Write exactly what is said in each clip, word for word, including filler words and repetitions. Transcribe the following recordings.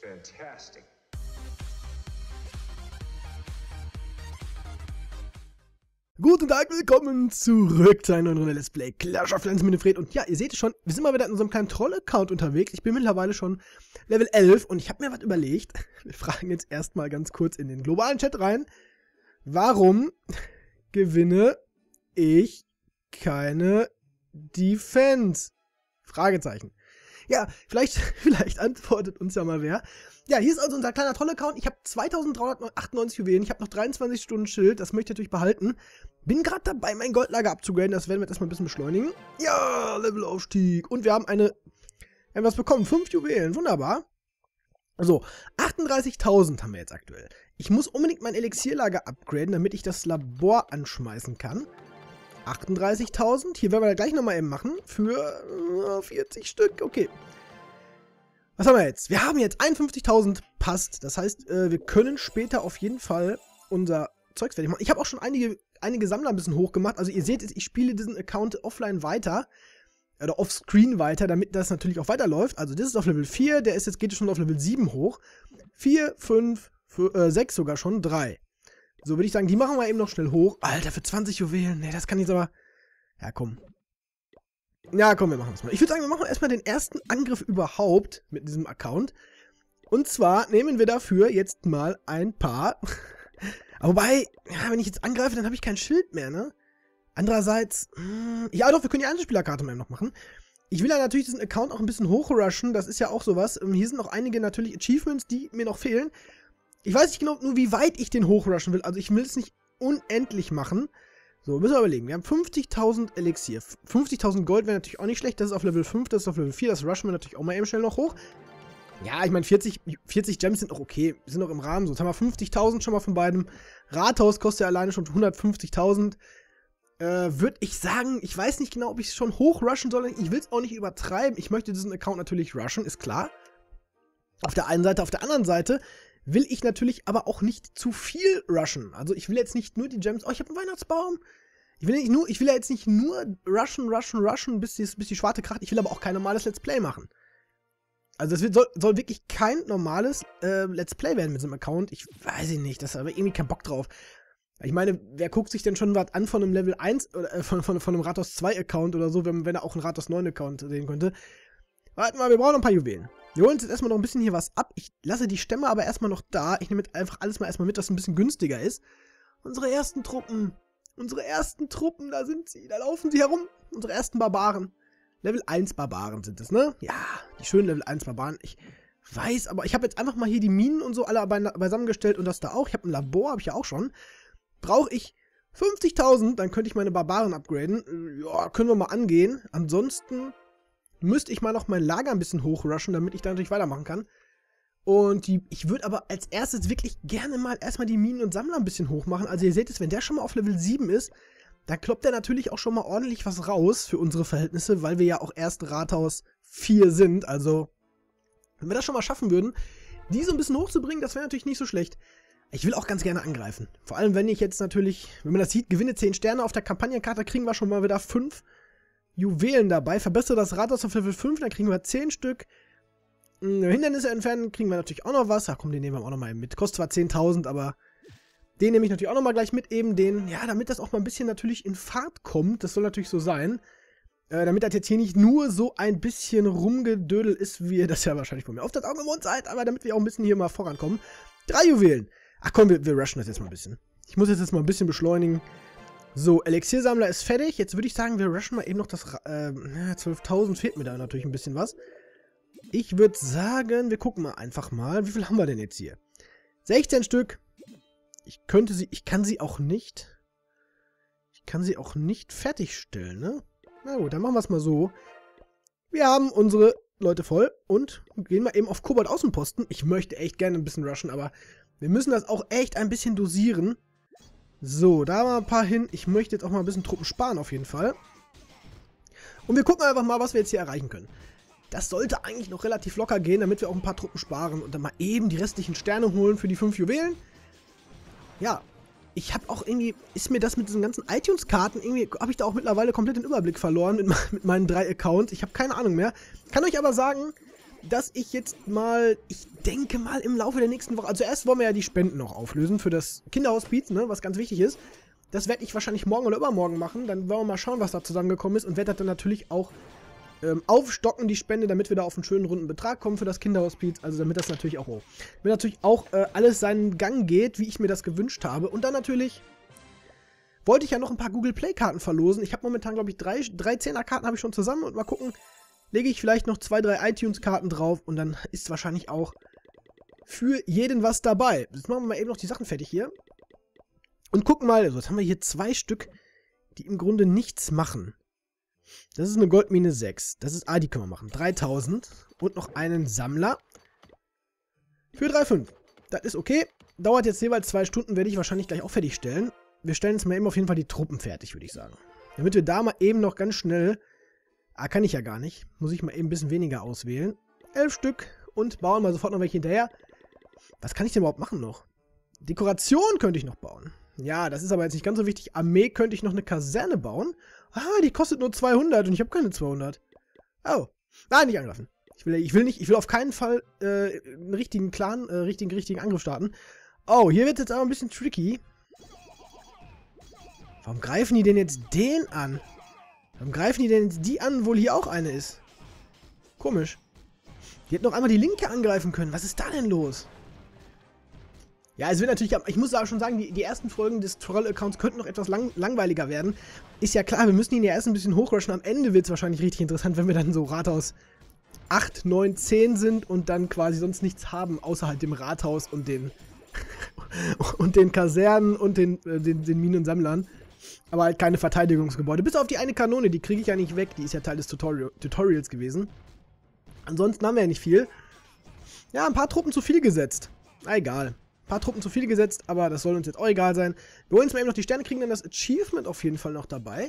Fantastic. Guten Tag, willkommen zurück zu einer neuen Runde Let's Play Clash of Clans mit Fred. Und ja, ihr seht es schon, wir sind mal wieder in unserem kleinen Troll-Account unterwegs. Ich bin mittlerweile schon Level elf und ich habe mir was überlegt. Wir fragen jetzt erstmal ganz kurz in den globalen Chat rein. Warum gewinne ich keine Defense? Fragezeichen. Ja, vielleicht, vielleicht antwortet uns ja mal wer. Ja, hier ist also unser kleiner Troll-Account. Ich habe zweitausenddreihundertachtundneunzig Juwelen. Ich habe noch dreiundzwanzig Stunden Schild. Das möchte ich natürlich behalten. Bin gerade dabei, mein Goldlager abzugraden. Das werden wir jetzt erstmal ein bisschen beschleunigen. Ja, Levelaufstieg. Und wir haben eine, wir haben was bekommen. fünf Juwelen. Wunderbar. So, achtunddreißigtausend haben wir jetzt aktuell. Ich muss unbedingt mein Elixierlager upgraden, damit ich das Labor anschmeißen kann. achtunddreißigtausend. Hier werden wir gleich nochmal eben machen. Für äh, vierzig Stück. Okay. Was haben wir jetzt? Wir haben jetzt einundfünfzigtausend, passt. Das heißt, äh, wir können später auf jeden Fall unser Zeugs fertig machen. Ich habe auch schon einige, einige Sammler ein bisschen hochgemacht. Also ihr seht, ich spiele diesen Account offline weiter. Oder offscreen weiter, damit das natürlich auch weiterläuft. Also das ist auf Level vier, der ist jetzt, geht schon auf Level sieben hoch. vier, fünf, sechs sogar schon, drei. So würde ich sagen, die machen wir eben noch schnell hoch. Alter, für zwanzig Juwelen. Ne, das kann jetzt aber... Ja, komm. Ja, komm, wir machen das mal. Ich würde sagen, wir machen erstmal den ersten Angriff überhaupt mit diesem Account. Und zwar nehmen wir dafür jetzt mal ein paar. Wobei, ja, wenn ich jetzt angreife, dann habe ich kein Schild mehr, ne? Andererseits, mh, ja doch, wir können die Einzelspielerkarte mal noch machen. Ich will ja natürlich diesen Account auch ein bisschen hochrushen, das ist ja auch sowas. Hier sind noch einige natürlich Achievements, die mir noch fehlen. Ich weiß nicht genau nur, wie weit ich den hochrushen will. Also ich will es nicht unendlich machen. So, müssen wir überlegen. Wir haben fünfzigtausend Elixier. fünfzigtausend Gold wäre natürlich auch nicht schlecht. Das ist auf Level fünf, das ist auf Level vier. Das rushen wir natürlich auch mal eben schnell noch hoch. Ja, ich meine, vierzig, vierzig Gems sind noch okay. Sind noch im Rahmen. So, jetzt haben wir fünfzigtausend schon mal von beiden. Rathaus kostet ja alleine schon hundertfünfzigtausend. Äh, würde ich sagen, ich weiß nicht genau, ob ich es schon hochrushen soll. Ich will es auch nicht übertreiben. Ich möchte diesen Account natürlich rushen, ist klar. Auf der einen Seite. Auf der anderen Seite will ich natürlich aber auch nicht zu viel rushen. Also ich will jetzt nicht nur die Gems... Oh, ich habe einen Weihnachtsbaum. Ich will, nicht nur, ich will ja jetzt nicht nur rushen, rushen, rushen, bis die, bis die Schwarte kracht. Ich will aber auch kein normales Let's Play machen. Also es wird, soll, soll wirklich kein normales äh, Let's Play werden mit diesem Account. Ich weiß nicht, das habe ich irgendwie keinen Bock drauf. Ich meine, wer guckt sich denn schon was an von einem Level eins oder äh, von, von, von einem Rathaus zwei Account oder so, wenn, wenn er auch einen Rathaus neun Account sehen könnte. Warte mal, wir brauchen noch ein paar Juwelen. Wir holen uns jetzt erstmal noch ein bisschen hier was ab. Ich lasse die Stämme aber erstmal noch da. Ich nehme jetzt einfach alles mal erstmal mit, dass es ein bisschen günstiger ist. Unsere ersten Truppen. Unsere ersten Truppen, da sind sie. Da laufen sie herum. Unsere ersten Barbaren. Level eins Barbaren sind es, ne? Ja, die schönen Level eins Barbaren. Ich weiß, aber ich habe jetzt einfach mal hier die Minen und so alle beisammengestellt und das da auch. Ich habe ein Labor, habe ich ja auch schon. Brauche ich fünfzigtausend, dann könnte ich meine Barbaren upgraden. Ja, können wir mal angehen. Ansonsten müsste ich mal noch mein Lager ein bisschen hochrushen, damit ich da natürlich weitermachen kann. Und die, ich würde aber als erstes wirklich gerne mal erstmal die Minen und Sammler ein bisschen hochmachen. Also ihr seht es, wenn der schon mal auf Level sieben ist, dann kloppt der natürlich auch schon mal ordentlich was raus für unsere Verhältnisse, weil wir ja auch erst Rathaus vier sind. Also, wenn wir das schon mal schaffen würden, die so ein bisschen hochzubringen, das wäre natürlich nicht so schlecht. Ich will auch ganz gerne angreifen. Vor allem, wenn ich jetzt natürlich, wenn man das sieht, gewinne zehn Sterne auf der Kampagnenkarte, kriegen wir schon mal wieder fünf Juwelen dabei. Verbessere das Rathaus auf Level fünf, dann kriegen wir zehn Stück. Hindernisse entfernen, kriegen wir natürlich auch noch was. Ach komm, den nehmen wir auch noch mal mit. Kostet zwar zehntausend, aber den nehme ich natürlich auch noch mal gleich mit. Eben den, ja, damit das auch mal ein bisschen natürlich in Fahrt kommt. Das soll natürlich so sein. Äh, damit das jetzt hier nicht nur so ein bisschen rumgedödel ist, wie ihr das ja wahrscheinlich von mir auf das Auge gewohnt seid. Aber damit wir auch ein bisschen hier mal vorankommen. Drei Juwelen. Ach komm, wir, wir rushen das jetzt mal ein bisschen. Ich muss jetzt, jetzt mal ein bisschen beschleunigen. So, Elixiersammler ist fertig. Jetzt würde ich sagen, wir rushen mal eben noch das... Äh, zwölftausend fehlt mir da natürlich ein bisschen was. Ich würde sagen, wir gucken mal einfach mal. Wie viel haben wir denn jetzt hier? sechzehn Stück. Ich könnte sie... Ich kann sie auch nicht... Ich kann sie auch nicht fertigstellen, ne? Na gut, dann machen wir es mal so. Wir haben unsere Leute voll und gehen mal eben auf Kobold-Außenposten. Ich möchte echt gerne ein bisschen rushen, aber wir müssen das auch echt ein bisschen dosieren. So, da mal ein paar hin. Ich möchte jetzt auch mal ein bisschen Truppen sparen auf jeden Fall. Und wir gucken einfach mal, was wir jetzt hier erreichen können. Das sollte eigentlich noch relativ locker gehen, damit wir auch ein paar Truppen sparen und dann mal eben die restlichen Sterne holen für die fünf Juwelen. Ja, ich habe auch irgendwie, ist mir das mit diesen ganzen iTunes-Karten, irgendwie habe ich da auch mittlerweile komplett den Überblick verloren mit, mit meinen drei Accounts. Ich habe keine Ahnung mehr. Kann euch aber sagen, dass ich jetzt mal, ich denke mal im Laufe der nächsten Woche, also erst wollen wir ja die Spenden noch auflösen für das Kinderhospiz, ne, was ganz wichtig ist. Das werde ich wahrscheinlich morgen oder übermorgen machen. Dann wollen wir mal schauen, was da zusammengekommen ist und werde das dann natürlich auch ähm, aufstocken, die Spende, damit wir da auf einen schönen runden Betrag kommen für das Kinderhospiz. Also damit das natürlich auch hoch. Damit natürlich auch äh, alles seinen Gang geht, wie ich mir das gewünscht habe. Und dann natürlich wollte ich ja noch ein paar Google Play Karten verlosen. Ich habe momentan, glaube ich, drei, drei zehner Karten habe ich schon zusammen. Und mal gucken, lege ich vielleicht noch zwei, drei iTunes Karten drauf. Und dann ist wahrscheinlich auch für jeden was dabei. Jetzt machen wir mal eben noch die Sachen fertig hier. Und gucken mal, also jetzt haben wir hier zwei Stück, die im Grunde nichts machen. Das ist eine Goldmine sechs. Das ist, ah, die können wir machen. dreitausend. Und noch einen Sammler. Für drei Komma fünf. Das ist okay. Dauert jetzt jeweils zwei Stunden, werde ich wahrscheinlich gleich auch fertigstellen. Wir stellen jetzt mal eben auf jeden Fall die Truppen fertig, würde ich sagen. Damit wir da mal eben noch ganz schnell, ah, kann ich ja gar nicht. Muss ich mal eben ein bisschen weniger auswählen. Elf Stück und bauen mal sofort noch welche hinterher. Was kann ich denn überhaupt machen noch? Dekoration könnte ich noch bauen. Ja, das ist aber jetzt nicht ganz so wichtig. Armee könnte ich noch eine Kaserne bauen. Ah, die kostet nur zweihundert und ich habe keine zweihundert. Oh. Nein, nicht angreifen. Ich will, ich will nicht, ich will auf keinen Fall äh, einen richtigen Clan, äh, richtigen, richtigen Angriff starten. Oh, hier wird es jetzt aber ein bisschen tricky. Warum greifen die denn jetzt den an? Warum greifen die denn jetzt die an, obwohl hier auch eine ist? Komisch. Die hätten noch einmal die linke angreifen können. Was ist da denn los? Ja, es wird natürlich, ich muss auch schon sagen, die, die ersten Folgen des Troll-Accounts könnten noch etwas lang, langweiliger werden. Ist ja klar, wir müssen ihn ja erst ein bisschen hochrushen. Am Ende wird es wahrscheinlich richtig interessant, wenn wir dann so Rathaus acht, neun, zehn sind und dann quasi sonst nichts haben, außer halt dem Rathaus und den und den Kasernen und den, äh, den, den Minensammlern. Aber halt keine Verteidigungsgebäude. Bis auf die eine Kanone, die kriege ich ja nicht weg. Die ist ja Teil des Tutorial Tutorials gewesen. Ansonsten haben wir ja nicht viel. Ja, ein paar Truppen zu viel gesetzt. Na, egal. Ein paar Truppen zu viel gesetzt, aber das soll uns jetzt auch egal sein. Wir wollen jetzt mal eben noch die Sterne kriegen, dann das Achievement auf jeden Fall noch dabei.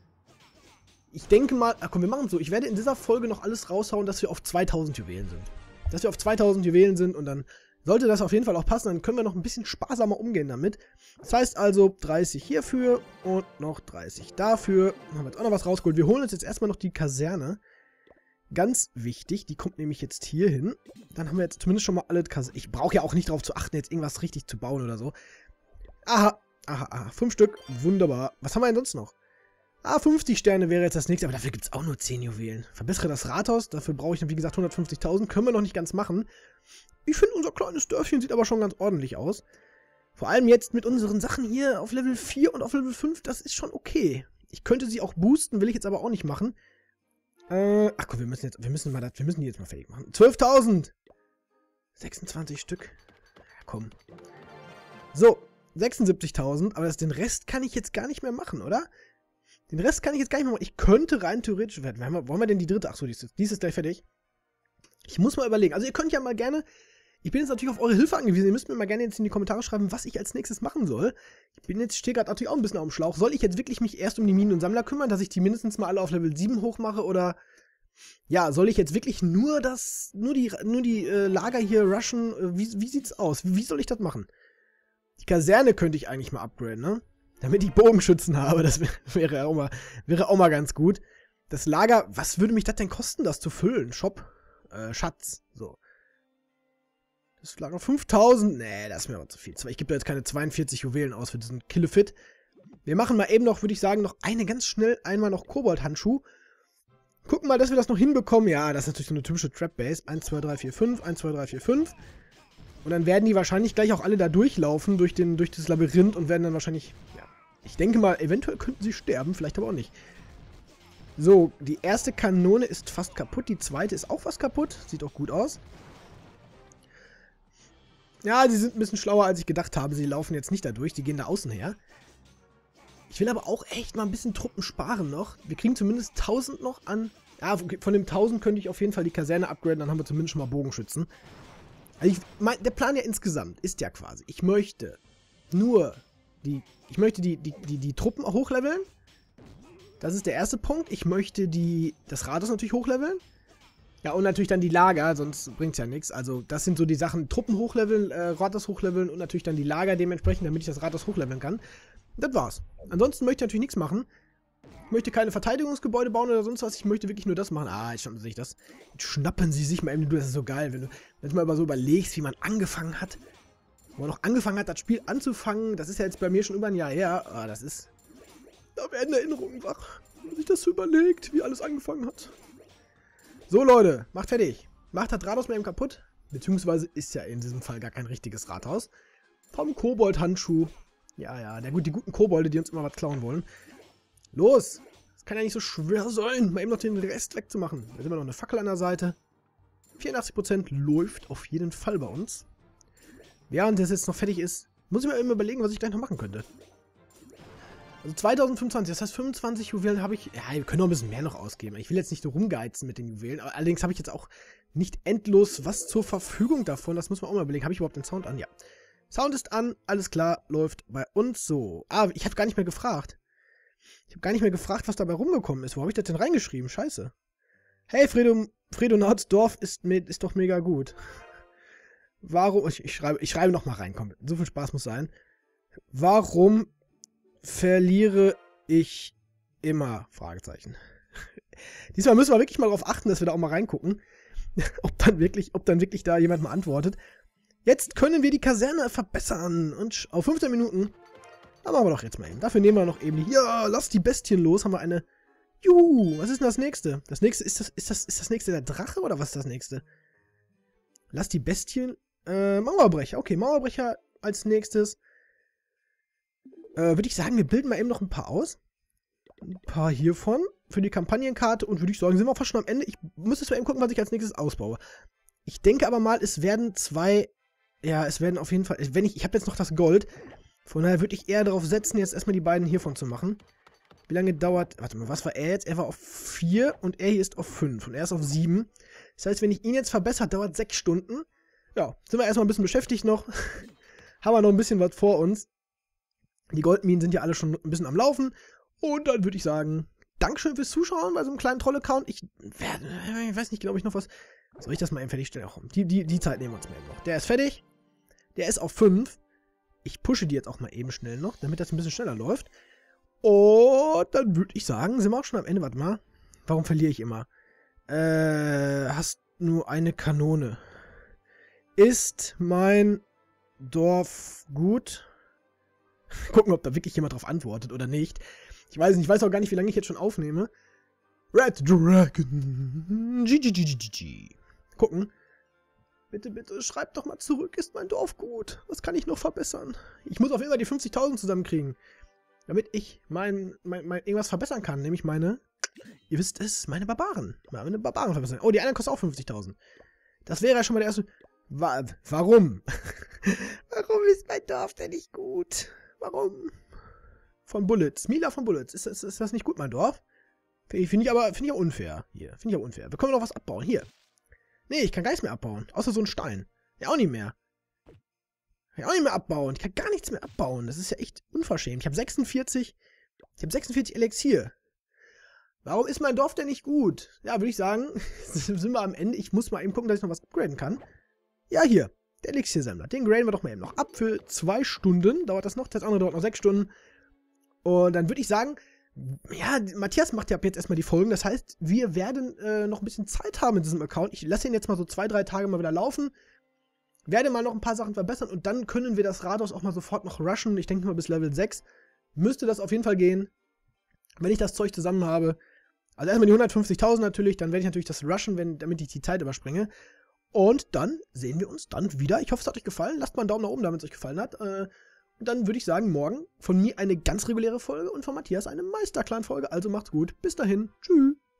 Ich denke mal, ach komm, wir machen es so. Ich werde in dieser Folge noch alles raushauen, dass wir auf zweitausend Juwelen sind. Dass wir auf zweitausend Juwelen sind und dann sollte das auf jeden Fall auch passen. Dann können wir noch ein bisschen sparsamer umgehen damit. Das heißt also dreißig hierfür und noch dreißig dafür. Dann haben wir jetzt auch noch was rausgeholt. Wir holen uns jetzt erstmal noch die Kaserne. Ganz wichtig, die kommt nämlich jetzt hier hin. Dann haben wir jetzt zumindest schon mal alle Kasernen. Ich brauche ja auch nicht darauf zu achten, jetzt irgendwas richtig zu bauen oder so. Aha, aha, aha. Fünf Stück. Wunderbar. Was haben wir denn sonst noch? Ah, fünfzig Sterne wäre jetzt das nächste, aber dafür gibt es auch nur zehn Juwelen. Verbessere das Rathaus. Dafür brauche ich dann, wie gesagt, hundertfünfzigtausend. Können wir noch nicht ganz machen. Ich finde, unser kleines Dörfchen sieht aber schon ganz ordentlich aus. Vor allem jetzt mit unseren Sachen hier auf Level vier und auf Level fünf, das ist schon okay. Ich könnte sie auch boosten, will ich jetzt aber auch nicht machen. Äh, ach komm, wir müssen jetzt, wir müssen mal das, wir müssen die jetzt mal fertig machen. zwölftausend! sechsundzwanzig Stück. Ja, komm. So, sechsundsiebzigtausend, aber das, den Rest kann ich jetzt gar nicht mehr machen, oder? Den Rest kann ich jetzt gar nicht mehr machen. Ich könnte rein theoretisch werden. Wollen wir denn die dritte? Achso, die ist, die ist gleich fertig. Ich muss mal überlegen. Also ihr könnt ja mal gerne, ich bin jetzt natürlich auf eure Hilfe angewiesen. Ihr müsst mir mal gerne jetzt in die Kommentare schreiben, was ich als nächstes machen soll. Ich bin jetzt, stehe gerade natürlich auch ein bisschen auf dem Schlauch. Soll ich jetzt wirklich mich erst um die Minen und Sammler kümmern, dass ich die mindestens mal alle auf Level sieben hochmache? Oder, ja, soll ich jetzt wirklich nur das, nur die, nur die äh, Lager hier rushen? Wie, wie sieht's aus? Wie, wie soll ich das machen? Die Kaserne könnte ich eigentlich mal upgraden, ne? Damit ich Bogenschützen habe. Das wäre auch mal, wäre auch mal ganz gut. Das Lager, was würde mich das denn kosten, das zu füllen? Shop, äh, Schatz, so. Das Lager fünftausend. Nee, das ist mir aber zu viel. Ich gebe da jetzt keine zweiundvierzig Juwelen aus für diesen Killefit. Wir machen mal eben noch, würde ich sagen, noch eine ganz schnell, einmal noch Kobold-Handschuh. Gucken mal, dass wir das noch hinbekommen. Ja, das ist natürlich so eine typische Trap-Base. eins, zwei, drei, vier, fünf. eins, zwei, drei, vier, fünf. Und dann werden die wahrscheinlich gleich auch alle da durchlaufen, durch, den, durch das Labyrinth und werden dann wahrscheinlich, ja, ich denke mal, eventuell könnten sie sterben, vielleicht aber auch nicht. So, die erste Kanone ist fast kaputt, die zweite ist auch fast kaputt. Sieht auch gut aus. Ja, sie sind ein bisschen schlauer, als ich gedacht habe. Sie laufen jetzt nicht da durch, die gehen da außen her. Ich will aber auch echt mal ein bisschen Truppen sparen noch. Wir kriegen zumindest tausend noch an. Ja, von dem tausend könnte ich auf jeden Fall die Kaserne upgraden, dann haben wir zumindest schon mal Bogenschützen. Also ich, mein, der Plan ja insgesamt ist ja quasi, ich möchte nur die, ich möchte die, die, die, die Truppen hochleveln. Das ist der erste Punkt. Ich möchte die, das Rathaus natürlich hochleveln. Ja, und natürlich dann die Lager, sonst bringt es ja nichts. Also das sind so die Sachen, Truppen hochleveln, äh, Rathaus hochleveln und natürlich dann die Lager dementsprechend, damit ich das Rathaus hochleveln kann. Das war's. Ansonsten möchte ich natürlich nichts machen. Ich möchte keine Verteidigungsgebäude bauen oder sonst was. Ich möchte wirklich nur das machen. Ah, jetzt schnappen sie sich das. Jetzt schnappen sie sich mal eben. Du, das ist so geil, wenn du, wenn du mal über so überlegst, wie man angefangen hat. Wo man noch angefangen hat, das Spiel anzufangen. Das ist ja jetzt bei mir schon über ein Jahr her. Ah, das ist... Da werden Erinnerungen wach. Wenn man sich das so überlegt, wie alles angefangen hat. So, Leute. Macht fertig. Macht das Rathaus mal eben kaputt. Beziehungsweise ist ja in diesem Fall gar kein richtiges Rathaus. Vom Kobold-Handschuh. Ja, ja. Der, die guten Kobolde, die uns immer was klauen wollen. Los! Das kann ja nicht so schwer sein, mal eben noch den Rest wegzumachen. Da sind wir noch eine Fackel an der Seite. vierundachtzig Prozent läuft auf jeden Fall bei uns. Während das jetzt noch fertig ist, muss ich mir eben überlegen, was ich gleich noch machen könnte. Also zweitausendfünfundzwanzig, das heißt fünfundzwanzig Juwelen habe ich... Ja, wir können noch ein bisschen mehr noch ausgeben. Ich will jetzt nicht so rumgeizen mit den Juwelen. Aber allerdings habe ich jetzt auch nicht endlos was zur Verfügung davon. Das muss man auch mal überlegen. Habe ich überhaupt den Sound an? Ja. Sound ist an, alles klar, läuft bei uns so. Ah, ich habe gar nicht mehr gefragt. Ich habe gar nicht mehr gefragt, was dabei rumgekommen ist. Wo habe ich das denn reingeschrieben? Scheiße. Hey, Fredo, Fredonauts Dorf ist, ist doch mega gut. Warum... Ich, ich schreibe, ich schreibe nochmal rein, komm. So viel Spaß muss sein. Warum verliere ich immer? Fragezeichen. Diesmal müssen wir wirklich mal darauf achten, dass wir da auch mal reingucken. ob dann wirklich, ob dann wirklich da jemand mal antwortet. Jetzt können wir die Kaserne verbessern. Und auf fünfzehn Minuten... Da machen wir doch jetzt mal eben. Dafür nehmen wir noch eben die... Ja, lass die Bestien los. Haben wir eine... Juhu, was ist denn das nächste? Das nächste, ist das, ist das, ist das nächste der Drache oder was ist das nächste? Lass die Bestien... Äh, Mauerbrecher. Okay, Mauerbrecher als nächstes. Äh, würde ich sagen, wir bilden mal eben noch ein paar aus. Ein paar hiervon. Für die Kampagnenkarte. Und würde ich sagen, sind wir fast schon am Ende. Ich muss jetzt mal eben gucken, was ich als nächstes ausbaue. Ich denke aber mal, es werden zwei... Ja, es werden auf jeden Fall... Wenn ich... Ich habe jetzt noch das Gold... Von daher würde ich eher darauf setzen, jetzt erstmal die beiden hiervon zu machen. Wie lange dauert... Warte mal, was war er jetzt? Er war auf vier und er hier ist auf fünf. Und er ist auf sieben. Das heißt, wenn ich ihn jetzt verbessert, dauert sechs Stunden. Ja, sind wir erstmal ein bisschen beschäftigt noch. Haben wir noch ein bisschen was vor uns. Die Goldminen sind ja alle schon ein bisschen am Laufen. Und dann würde ich sagen, Dankeschön fürs Zuschauen bei so einem kleinen Troll-Account. Ich werde... Ich weiß nicht, glaube ich, noch was... Soll ich das mal eben fertigstellen? Ach, die, die, die Zeit nehmen wir uns mal eben noch. Der ist fertig. Der ist auf fünf. Ich pushe die jetzt auch mal eben schnell noch, damit das ein bisschen schneller läuft. Und dann würde ich sagen, sind wir auch schon am Ende. Warte mal. Warum verliere ich immer? Äh, hast nur eine Kanone. Ist mein Dorf gut? Gucken, ob da wirklich jemand drauf antwortet oder nicht. Ich weiß nicht, ich weiß auch gar nicht, wie lange ich jetzt schon aufnehme. Red Dragon. G G G G G G. Gucken. Bitte, bitte, schreibt doch mal zurück, ist mein Dorf gut? Was kann ich noch verbessern? Ich muss auf jeden Fall die fünfzigtausend zusammenkriegen. Damit ich mein, mein, mein irgendwas verbessern kann. Nämlich meine, ihr wisst es, meine Barbaren. Meine Barbaren verbessern. Oh, die anderen kosten auch fünfzigtausend. Das wäre ja schon mal der erste... Wa warum? Warum ist mein Dorf denn nicht gut? Warum? Von Bullets. Mila von Bullets. Ist das, ist das nicht gut, mein Dorf? Finde ich aber finde ich auch unfair. Hier, finde ich auch unfair. Wir können noch was abbauen. Hier. Nee, ich kann gar nichts mehr abbauen. Außer so einen Stein. Ja, auch nicht mehr. Kann ich auch nicht mehr abbauen. Ich kann gar nichts mehr abbauen. Das ist ja echt unverschämt. Ich habe sechsundvierzig... Ich habe sechsundvierzig Elixier. Warum ist mein Dorf denn nicht gut? Ja, würde ich sagen, sind wir am Ende. Ich muss mal eben gucken, dass ich noch was upgraden kann. Ja, hier. Der Elixiersammler. Den graden wir doch mal eben noch ab. Für zwei Stunden dauert das noch. Das andere dauert noch sechs Stunden. Und dann würde ich sagen... Ja, Matthias macht ja ab jetzt erstmal die Folgen. Das heißt, wir werden äh, noch ein bisschen Zeit haben in diesem Account. Ich lasse ihn jetzt mal so zwei, drei Tage mal wieder laufen. Werde mal noch ein paar Sachen verbessern. Und dann können wir das Rathaus auch mal sofort noch rushen. Ich denke mal bis Level sechs. Müsste das auf jeden Fall gehen. Wenn ich das Zeug zusammen habe. Also erstmal die hundertfünfzigtausend natürlich. Dann werde ich natürlich das rushen, wenn, damit ich die Zeit überspringe. Und dann sehen wir uns dann wieder. Ich hoffe, es hat euch gefallen. Lasst mal einen Daumen nach oben, damit es euch gefallen hat. Äh, Und dann würde ich sagen, morgen von mir eine ganz reguläre Folge und von Matthias eine Meisterclan-Folge. Also macht's gut. Bis dahin. Tschüss.